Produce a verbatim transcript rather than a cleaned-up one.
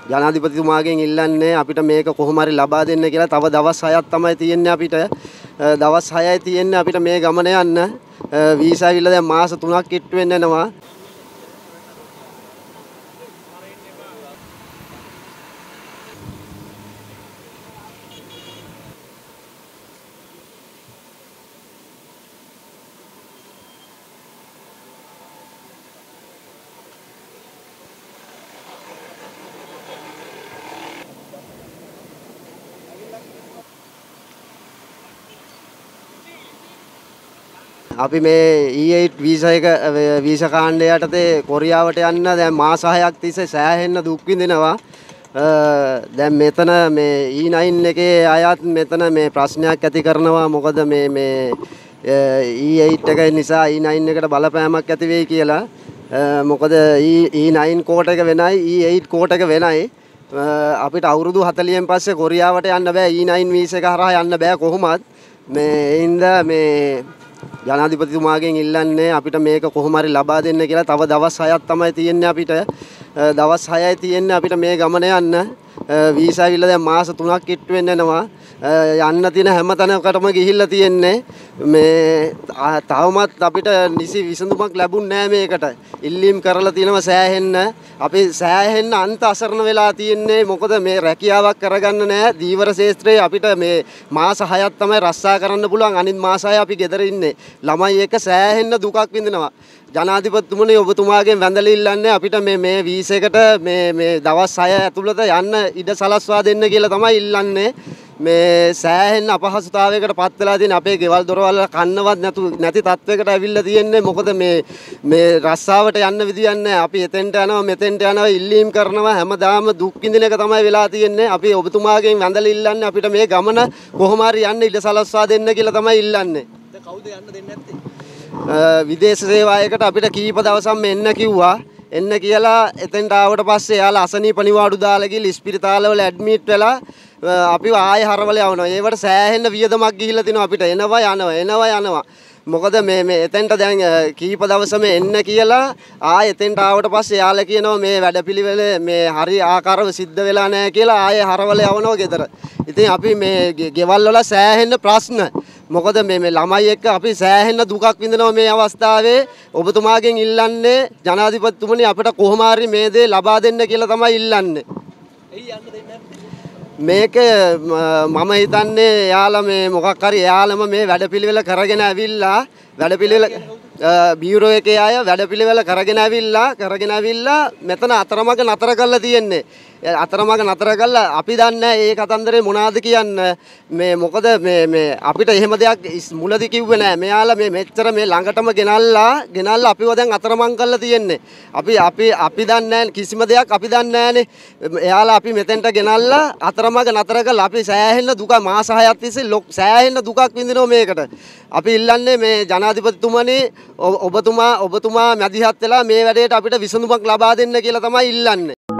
ජනාධිපතිතුමාගෙන් ඉල්ලන්නේ අපිට මේක කොහොම හරි ලබා දෙන්න කියලා. තව දවස් හයක් තමයි තියෙන්නේ අපිට. දවස් හයයි තියෙන්නේ අපිට මේ ගමන යන්න. වීසා විල දැන් මාස තුනක් කිට්ටු වෙන්න යනවා. අපි මේ E eight වීසා එක වීසා කාණ්ඩය යටතේ කොරියාවට යන්න දැන් මාස හයක් තිස්සේ සෑහෙන්න දුක් විඳිනවා. දැන් මෙතන මේ E nine එකේ අයත් මෙතන මේ ප්‍රශ්නයක් ඇති කරනවා. මොකද මේ මේ E eight එක නිසා E nine එකට බලපෑමක් ඇති වෙයි කියලා. මොකද E nine කෝඩ් එක වෙනයි E eight කෝඩ් එක වෙනයි. අපිට අවුරුදු හතළිහෙන් පස්සේ කොරියාවට යන්න බෑ. E nine වීසා එක හරහා යන්න බෑ කොහොමත්. මේ ඒ හින්දා මේ ජනාධිපතිතුමාගෙන් ඉල්ලන්නේ අපිට මේක කොහොම හරි ලබා දෙන්න කියලා. තව දවස් හයක් තමයි තියෙන්නේ අපිට. දවස් හයයි තියෙන්නේ අපිට මේ ගමන යන්න. වීසා විල දැන් මාස තුනක් කිට්ටු වෙන්න යනවා. යන්න තියෙන හැම තැනකටම ගිහිල්ලා තියෙන්නේ. මේ තවමත් අපිට නිසි විසඳුමක් ලැබුණ නෑ මේකට. ඉල්ලීම් කරලා තියෙනවා සෑහෙන්න. අපි සෑහෙන්න අන්ත අසරණ වෙලා තියෙන්නේ. මොකද මේ රැකියාවක් කරගන්න නෑ. දීවර ශාස්ත්‍රයේ අපිට මේ මාස හයක් තමයි රස්සා කරන්න පුළුවන්. අනිත් මාස හය අපි ගෙදර ඉන්නේ. ළමයි එක සෑහෙන්න දුකක් විඳිනවා. ජනාධිපතිතුමනි ඔබතුමාගෙන් වැඳලා ඉල්ලන්නේ අපිට මේ මේ වීසා එකට මේ මේ දවස් හය ඇතුළත යන්න ඉඩ සලස්වා දෙන්න කියලා තමයි ඉල්ලන්නේ. මේ සෑහෙන අපහසුතාවයකට පත් වෙලා තියෙන අපේ ගෙවල් දොරවල් කන්නවත් නැතු නැති තත්වයකට ඇවිල්ලා තියෙන්නේ. මොකද මේ මේ රස්සාවට යන්න විදියක් නැහැ. අපි එතෙන්ට යනවා මෙතෙන්ට යනවා ඉල්ලීම් කරනවා හැමදාම දුක් විඳින එක තමයි වෙලා තියෙන්නේ. අපි ඔබතුමාගෙන් වැඳලා ඉල්ලන්නේ අපිට මේ ගමන කොහොම හරි යන්න ඉඩ සලස්වා දෙන්න කියලා තමයි ඉල්ලන්නේ. දැන් කවුද යන්න දෙන්නේ නැත්තේ? විදේශ සේවාවයකට අපිට කීප දවසක්ම එන්න කිව්වා. එන්න කියලා එතෙන්ට ආවට පස්සේ එයාලා අසනීප නිවාඩු දාලා ගිහලා ඉස්පිරිතාලවල ඇඩ්මිට් වෙලා අපිව ආයෙ හරවල යවනවා. ඒවට සෑහෙන්න වියදමක් ගිහිල්ලා තිනවා අපිට. එනවා යනවා එනවා යනවා. මොකද මේ මේ එතෙන්ට දැන් කීප දවසම එන්න කියලා ආයෙ එතෙන්ට ආවට පස්සේ යාළුවා කියනවා මේ වැඩපිළිවෙල මේ හරි ආකාරව සිද්ධ වෙලා නැහැ කියලා ආයෙ හරවල යවනවා ගෙදර. ඉතින් අපි මේ ගෙවල් වල සෑහෙන්න ප්‍රශ්න. මොකද මේ මේ ළමයි එක්ක අපි සෑහෙන්න දුකක් විඳිනවා මේ අවස්ථාවේ. ඔබතුමාගෙන් ඉල්ලන්නේ ජනාධිපතිතුමනි අපිට කොහොම හරි මේ දේ ලබා දෙන්න කියලා තමයි ඉල්ලන්නේ. එයි යන්න දෙන්නේ නැත්තේ? මේක මම හිතන්නේ එයාලා මේ මොකක් හරි එයාලම මේ වැඩපිළිවෙල කරගෙන ඇවිල්ලා වැඩපිළිවෙල බියුරෝ එකේ අය වැඩපිළිවෙල කරගෙන ඇවිල්ලා කරගෙන ඇවිල්ලා මෙතන අතරමඟ නතර කරලා තියෙන්නේ. අතරමඟ නතර කළා අපි දන්නේ ඒ කතන්දරේ මොනවාද කියන්න. මේ මොකද මේ මේ අපිට එහෙම දෙයක් මුලදී කිව්වේ නෑ. මෙයාලා මේ මෙච්චර මේ ළඟටම ගෙනල්ලා ගෙනල්ලා අපිව දැන් අතරමං කරලා තියෙන්නේ. අපි අපි අපි දන්නේ නෑ කිසිම දෙයක් අපි දන්නේ නෑනේ. එයාලා අපි මෙතෙන්ට ගෙනල්ලා අතරමඟ නතර කළා. අපි සෑහෙන්න දුක මාස හයක් තිස්සේ සෑහෙන්න දුකක් විඳිනවා මේකට. අපි ඉල්ලන්නේ මේ ජනාධිපතිතුමනි ඔබතුමා ඔබතුමා මැදිහත් වෙලා මේ වැඩේට අපිට විසඳුමක් ලබා දෙන්න කියලා තමයි ඉල්ලන්නේ.